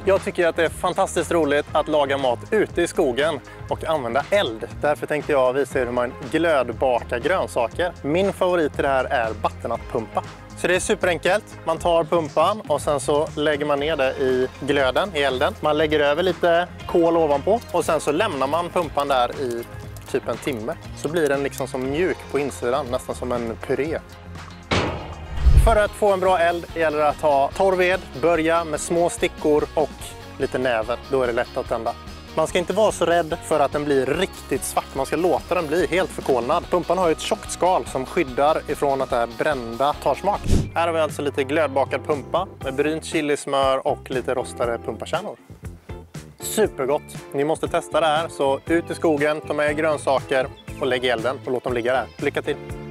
Jag tycker att det är fantastiskt roligt att laga mat ute i skogen och använda eld. Därför tänkte jag visa er hur man glödbakar grönsaker. Min favorit i det här är vattennattpumpa. Så det är superenkelt. Man tar pumpan och sen så lägger man ner det i glöden, i elden. Man lägger över lite kol ovanpå och sen så lämnar man pumpan där i typ en timme. Så blir den liksom som mjuk på insidan, nästan som en puré. För att få en bra eld gäller det att ha torr ved, börja med små stickor och lite näver. Då är det lätt att tända. Man ska inte vara så rädd för att den blir riktigt svart. Man ska låta den bli helt förkolnad. Pumpan har ju ett tjockt skal som skyddar ifrån att det här brända tar smak. Här har vi alltså lite glödbakad pumpa med brynt chilismör och lite rostade pumpakärnor. Supergott! Ni måste testa det här, så ut i skogen, ta med grönsaker och lägg i elden och låt dem ligga där. Lycka till!